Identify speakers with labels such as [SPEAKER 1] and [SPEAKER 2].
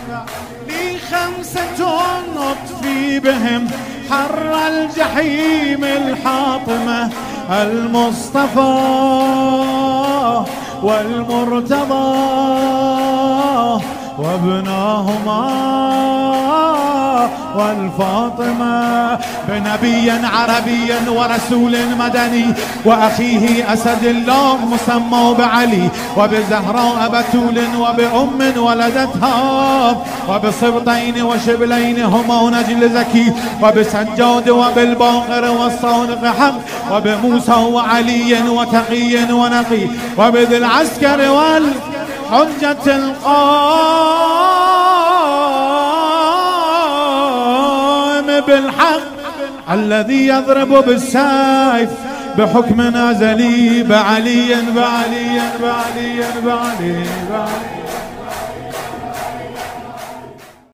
[SPEAKER 1] لي 5 أطفي بهم حر الجحيم الحاطمة، المصطفى والمرتضى وابناهما والفاطمة، بنبي عربي ورسول مدني وأخيه أسد الله مسمى بعلي، وبزهراء بتول وبأم ولدتها، وبصبطين وشبلين هما نجل زكي، وبسجاد وبالباقر والصادق حق، وبموسى وعلي وتقي ونقي، وبذي العسكر والحجة القائم بالحق الذي يضرب بالسيف بحكم أزلي بعلي بعلي بعلي بعلي بعلي.